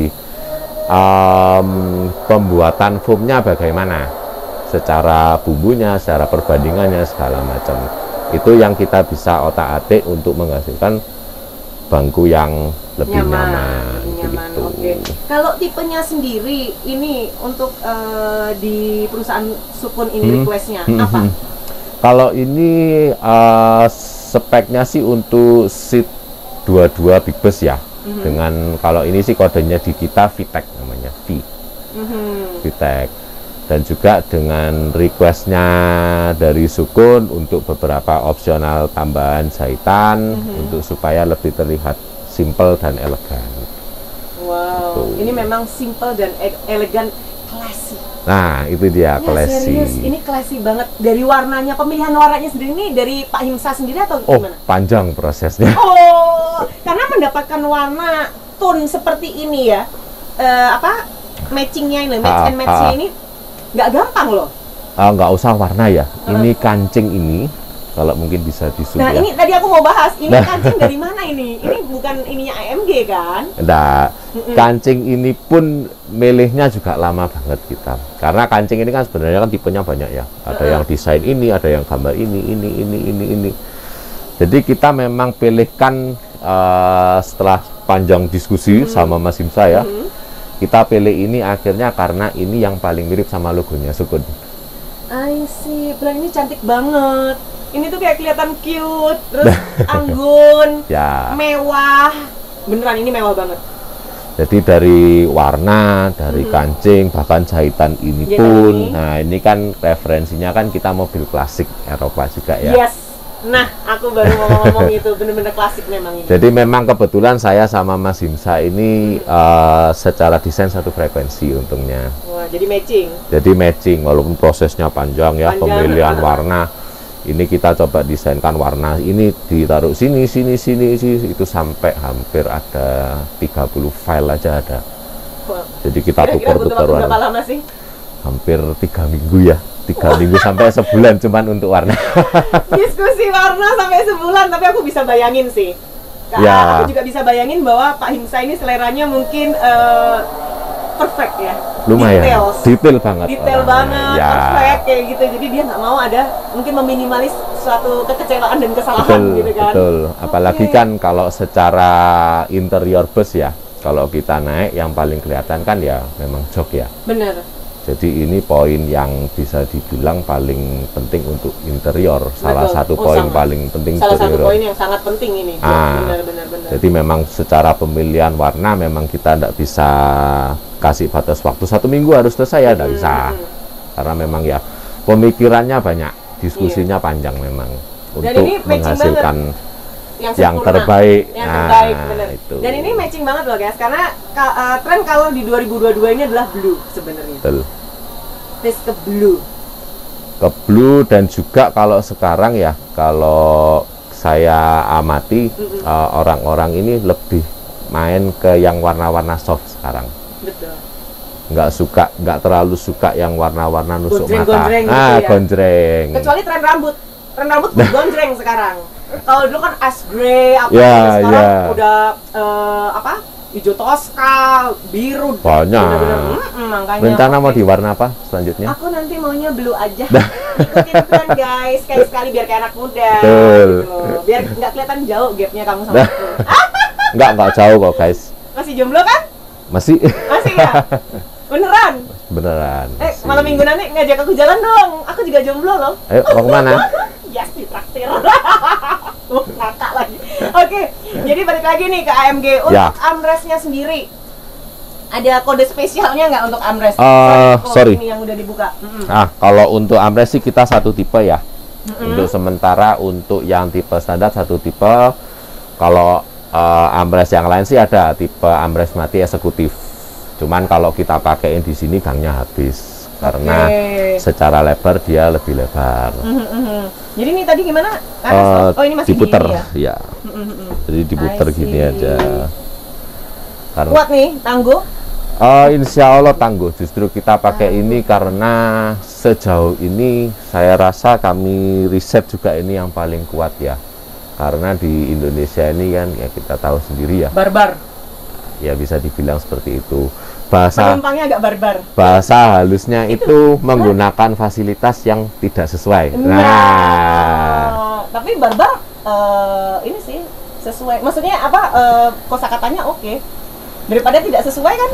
um, pembuatan foamnya bagaimana, secara bumbunya, secara perbandingannya segala macam. Itu yang kita bisa otak-atik untuk menghasilkan bangku yang lebih nyaman, nyaman, nyaman gitu. Oke. Kalau tipenya sendiri ini untuk uh, di perusahaan Sukun ini hmm. requestnya hmm. apa? Hmm. Kalau ini uh, speknya sih untuk seat dua puluh dua big bus ya. Hmm. Dengan kalau ini sih kodenya di kita VTEC namanya V. Hmm. VTEC. Dan juga dengan requestnya dari Sukun untuk beberapa opsional tambahan jahitan hmm. untuk supaya lebih terlihat simple dan elegan. Wow, gitu. Ini memang simple dan e elegan, classy. Nah, itu dia, ya, classy. Serius, ini classy banget. Dari warnanya, pemilihan warnanya sendiri ini dari Pak Himsa sendiri atau oh, gimana? Oh, panjang prosesnya. Oh, karena mendapatkan warna tone seperti ini ya, uh, apa matchingnya ini, match ha, and matchnya ini nggak gampang loh. Uh, nggak usah warna ya. Uh. Ini kancing ini. Kalau mungkin bisa di-zoom nah, ya. ini tadi aku mau bahas, ini nah. kancing dari mana ini? Ini bukan ininya A M G kan? Nah, mm-mm. kancing ini pun milihnya juga lama banget kita. Karena kancing ini kan sebenarnya kan tipenya banyak ya. Ada uh-uh. yang desain ini, ada yang gambar ini, ini, ini, ini, ini. Jadi kita memang pilihkan uh, setelah panjang diskusi mm-hmm. sama Mas Himsa ya. Mm-hmm. Kita pilih ini akhirnya karena ini yang paling mirip sama logonya Sukun. I see, brand ini cantik banget. Ini tuh kayak kelihatan cute, terus anggun, ya. mewah. Beneran ini mewah banget. Jadi dari warna, dari hmm. kancing, bahkan jahitan ini ya, pun. Ini. Nah, ini kan referensinya kan kita mobil klasik Eropa juga ya. Yes. Nah, aku baru mau ngomong itu, bener-bener klasik memang ini. Jadi memang kebetulan saya sama Mas Himsa ini hmm. uh, secara desain satu frekuensi untungnya. Wah, jadi matching. Jadi matching, walaupun prosesnya panjang ya, panjang. Pemilihan warna. Ini kita coba desainkan warna ini ditaruh sini, sini, sini, sini, itu sampai hampir ada tiga puluh file aja ada. Wow. Jadi kita tukar-tukar warna. Berapa lama sih? Hampir tiga minggu ya, tiga minggu sampai sebulan cuman untuk warna. Diskusi warna sampai sebulan, tapi aku bisa bayangin sih. Karena ya. Aku juga bisa bayangin bahwa Pak Himsa ini seleranya mungkin uh, perfect ya. Lumayan, detail, detail banget. Detail banget, ya. Perfect kayak gitu. Jadi dia nggak mau ada mungkin meminimalis suatu kekecewaan dan kesalahan betul, gitu kan. Betul. Apalagi okay. kan kalau secara interior bus ya, kalau kita naik yang paling kelihatan kan ya memang jok ya. Bener. Jadi ini poin yang bisa dibilang paling penting untuk interior. Salah Betul. satu Oh, poin sama. paling penting Salah satu interior. poin yang sangat penting ini. Ah, Benar-benar. Jadi memang secara pemilihan warna memang kita tidak bisa kasih batas waktu satu minggu harus selesai ya, tidak bisa. Karena memang ya pemikirannya banyak, diskusinya panjang memang Dan untuk ini matching menghasilkan yang, yang sempurna. terbaik. Yang Nah, terbaik, bener. itu. Dan ini matching banget loh guys, karena ka- uh, tren kalau di dua ribu dua puluh dua ini adalah blue sebenarnya. Betul. Tes ke blue. Ke blue, dan juga kalau sekarang ya, kalau saya amati uh, orang-orang ini lebih main ke yang warna-warna soft sekarang. Betul. Nggak suka, nggak terlalu suka yang warna-warna nusuk mata. Gonjreng-gonjreng gitu Ah, ya. gonjreng. Kecuali tren rambut. Tren rambut gonjreng sekarang. Kalau dulu kan ash gray apa Ya, gitu, sekarang ya. udah uh, apa? Hijau toska, biru. Banyak. Bener-bener, mm-mm, makanya. Rencana mau oke. di warna apa selanjutnya? Aku nanti maunya blue aja. Ikutin tren guys, sekali-sekali biar kayak anak muda. Betul. Gitu. Biar nggak kelihatan jauh gapnya kamu sama aku. Nggak, nggak jauh kok guys. Masih jomblo kan? Masih. Masih ya? Beneran? Beneran. Eh, masih. malam minggu nanti ngajak aku jalan dong. Aku juga jomblo loh. Ayo, mau kemana? Yes, ditraktir. Uh, ngakak lagi. Oke, jadi balik lagi nih ke A M G. Untuk Ya. armrestnya sendiri, ada kode spesialnya nggak untuk armrest? Uh, Kalau sorry. ini yang udah dibuka. Mm-mm. Ah, kalau untuk armrest sih kita satu tipe ya. Untuk sementara untuk yang tipe standar satu tipe. Kalau uh, armrest yang lain sih ada tipe armrest mati eksekutif. Cuman kalau kita pakaiin di sini gangnya habis karena Oke. secara lebar dia lebih lebar. Mhm. Jadi ini tadi gimana? Eh, Aras, oh ini masih diputer, di ini ya? ya. Jadi diputer I gini see. aja. Karena Kuat nih, tangguh. Eh, insya Allah tangguh. Justru kita pakai ini karena sejauh ini saya rasa kami riset juga ini yang paling kuat ya. Karena di Indonesia ini kan ya kita tahu sendiri ya. Barbar. Ya bisa dibilang seperti itu. Bahasa Penumpangnya agak barbar. bahasa halusnya itu menggunakan fasilitas yang tidak sesuai. Nah, Nah, tapi barbar eh, ini sih sesuai. Maksudnya apa? Uh, kosakatanya oke. Daripada tidak sesuai kan?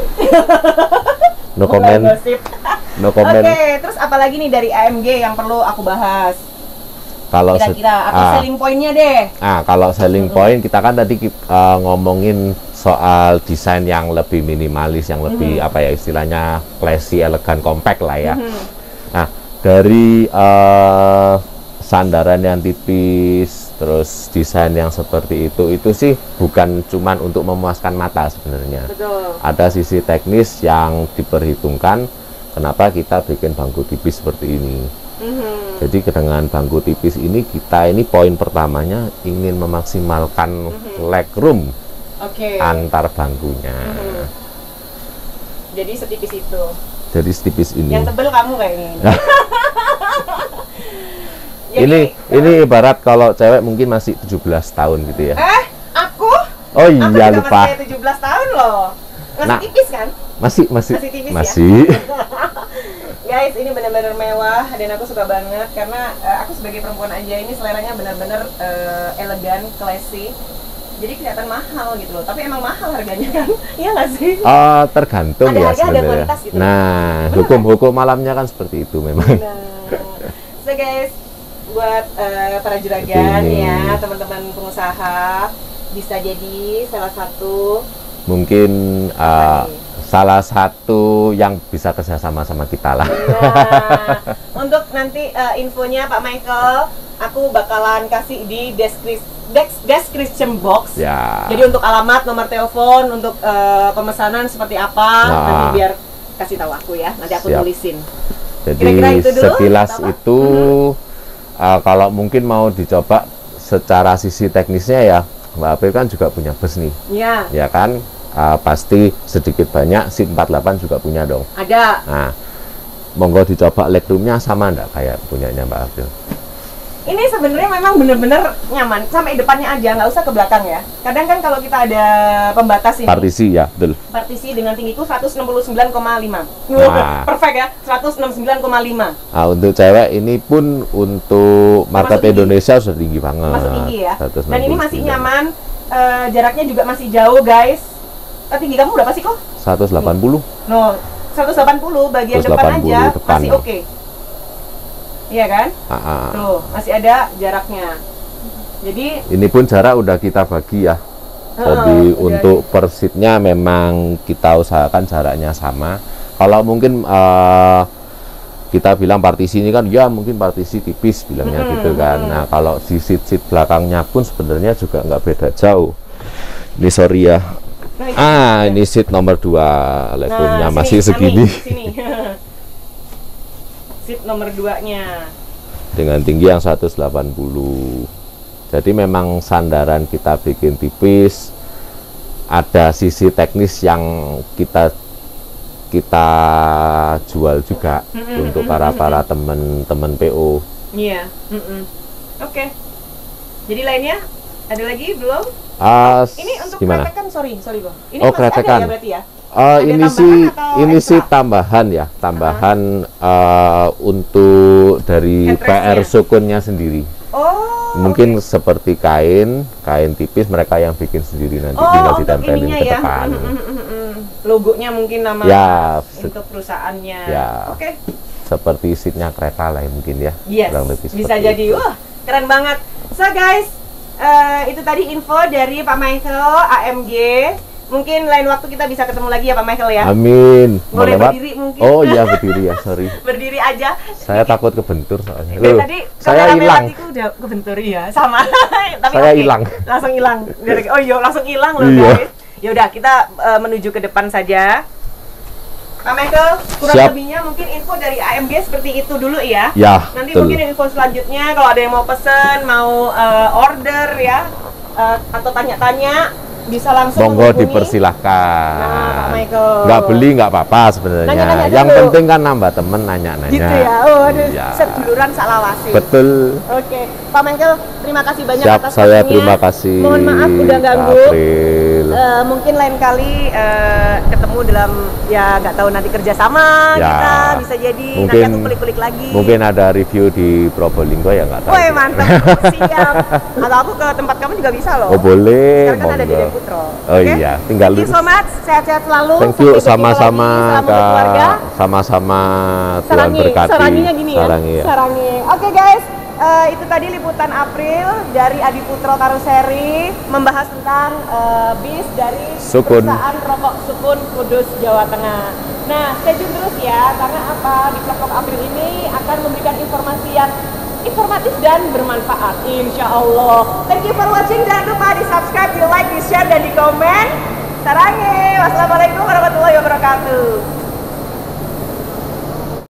no Mulai comment, gosip. no Oke, comment. terus apalagi nih dari A M G yang perlu aku bahas? Kalau se- Kira-kira apa ah, selling point-nya deh? Nah, kalau selling point kita kan tadi uh, ngomongin soal desain yang lebih minimalis, yang lebih apa ya istilahnya classy, elegan, compact lah ya. Nah, dari uh, sandaran yang tipis, terus desain yang seperti itu, itu sih bukan cuman untuk memuaskan mata sebenarnya. Betul. Ada sisi teknis yang diperhitungkan. Kenapa kita bikin bangku tipis seperti ini? Mhm. Jadi dengan bangku tipis ini kita ini poin pertamanya ingin memaksimalkan legroom Oke. antar bangkunya. Mhm. Jadi setipis itu. Jadi setipis ini. Yang tebel kamu kayaknya ini. Jadi, ini ini ibarat kalau cewek mungkin masih tujuh belas tahun gitu ya. Eh, aku? Oh Aku iya juga lupa. masih tujuh belas tahun loh. Masih Nah. tipis kan? Masih masih Masih tipis ya? masih. Guys, ini benar-benar mewah dan aku suka banget karena eh, aku sebagai perempuan aja ini seleranya benar-benar eh, elegan, classy. Jadi kelihatan mahal gitu loh. Tapi emang mahal harganya kan? Iya nggak sih? Oh, tergantung Ada ya harga, ada sebenarnya. kualitas gitu. Nah, hukum-hukum malamnya kan seperti itu memang. Nah, so guys, buat eh, para juragan Ini. ya, teman-teman pengusaha bisa jadi salah satu Mungkin uh, nih? salah satu yang bisa kerjasama sama kita lah. Nah, untuk nanti eh, infonya Pak Michael, aku bakalan kasih di deskripsi des- description box. Ya. Jadi untuk alamat, nomor telepon, untuk eh, pemesanan seperti apa, Nah. nanti biar kasih tahu aku ya. Nanti aku Siap. tulisin. Jadi Kira-kira itu dulu, sekilas atau apa? itu uh, kalau mungkin mau dicoba secara sisi teknisnya ya, Mbak April kan juga punya bus nih, Ya, ya kan? Uh, pasti sedikit banyak seat empat puluh delapan juga punya dong. ada. Nah, monggo dicoba legroomnya sama enggak kayak punyanya Mbak April? Ini sebenarnya memang bener-bener nyaman sampai depannya aja, nggak usah ke belakang ya. Kadang kan kalau kita ada pembatas ini, Partisi ya, betul. partisi dengan tinggiku seratus enam puluh sembilan koma lima. Nah. Perfect ya, seratus enam puluh sembilan koma lima. Nah, untuk cewek ini pun untuk market tinggi. Indonesia sudah tinggi banget. Masih tinggi ya. seratus enam Dan ini puluh masih sembilan. nyaman, eh, jaraknya juga masih jauh guys. Eh, tinggi kamu berapa sih kok? seratus delapan puluh. No, seratus delapan puluh bagian seratus delapan puluh depan aja depan. masih oke. Iya kan? Ah, ah. Tuh, masih ada jaraknya. Jadi Ini pun jarak udah kita bagi ya. Jadi udah untuk per seatnya memang kita usahakan jaraknya sama. Kalau mungkin eh, kita bilang partisi ini kan ya mungkin partisi tipis bilangnya Hmm, gitu kan. Nah kalau di seat-seat belakangnya pun sebenarnya juga nggak beda jauh. Ini sorry ya. Nah, ini Ah ini seat nomor dua legroomnya Nah, masih sini, segini Ami, sini. Seat nomor dua-nya. dengan tinggi yang seratus delapan puluh. Jadi memang sandaran kita bikin tipis. Ada sisi teknis yang kita kita jual juga Mm-mm, untuk mm-mm, para mm-mm. para teman-teman P O. Iya. mm-mm. Oke. Jadi lainnya ada lagi belum? Ah, Ini untuk gimana? kretekan, sorry, sorry bang. Ini Oh, masih kretekan. ada ya berarti ya? Ah, Ada ini tambahan sih atau ini ekstra? sih tambahan ya, tambahan ah, untuk dari P Headrestnya? R sukunnya sendiri. Oh. Mungkin oke. seperti kain, kain tipis mereka yang bikin sendiri nanti Oh, tinggal untuk ditempelin ininya ke ya. depan. Mm, mm, mm, mm. Logonya mungkin nama Ya, untuk perusahaannya. ya. Oke. Seperti seatnya kereta lah mungkin ya. Yes. kurang lebih Bisa seperti jadi. itu. Wah, keren banget. So guys, eh, itu tadi info dari Pak Michael A M G. Mungkin lain waktu kita bisa ketemu lagi ya Pak Michael ya. Amin. Mau Boleh lewat? berdiri mungkin. Oh iya berdiri ya, sorry. Berdiri aja. Saya takut kebentur soalnya. Dari Loh, tadi saya kamera hilang. meratiku udah kebentur ya, sama. Tapi Saya oke, hilang. Langsung hilang. Dari- Oh iya, langsung hilang loh Iya. guys. Ya udah, kita eh, menuju ke depan saja. Pak Michael, kurang Siap. lebihnya mungkin info dari A M G seperti itu dulu ya. Ya, Nanti betul. mungkin info selanjutnya kalau ada yang mau pesen, mau eh, order ya, eh, atau tanya-tanya, bisa langsung Monggo menghubungi. dipersilahkan. Nah, Pak Michael. Nggak beli nggak apa-apa sebenarnya. Nanya-nanya Yang dulu. penting kan nambah temen nanya-nanya. Gitu ya. Oh, aduh, Iya. seduluran salawasi. Betul. Oke, Pak Michael, terima kasih banyak Siap, atas saya waktunya. terima kasih. Mohon maaf udah Kak ganggu. April. Eh, mungkin lain kali eh, ketemu dalam ya nggak tahu nanti kerjasama Ya, kita bisa jadi mungkin- nanti aku kulik-kulik lagi. Mungkin ada review di Probolinggo ya nggak tahu. Woi mantap, siap. Atau aku ke tempat kamu juga bisa loh. Oh boleh. Sekarang kan ada di monggo. Deputro. Oh Oke? iya, tinggal Thank you lurus. so much, sehat-sehat selalu. Thank you, Sampai berjumpa sama-sama lagi. Salam untuk keluarga. Kak. Sama-sama Tuhan Sarangi, berkati. saranginya gini ya. Sarangi ya. Sarangi. Oke guys, eh, itu tadi liputan April dari Adiputro Karoseri membahas tentang eh, bis dari Sukun. perusahaan rokok Sukun Kudus Jawa Tengah. Nah, stay tune terus ya, karena apa di vlog April ini akan memberikan informasi yang informatif dan bermanfaat, insya Allah. Thank you for watching. Jangan lupa di subscribe, di like, di share, dan di komen. Sarangi. Wassalamualaikum warahmatullahi wabarakatuh.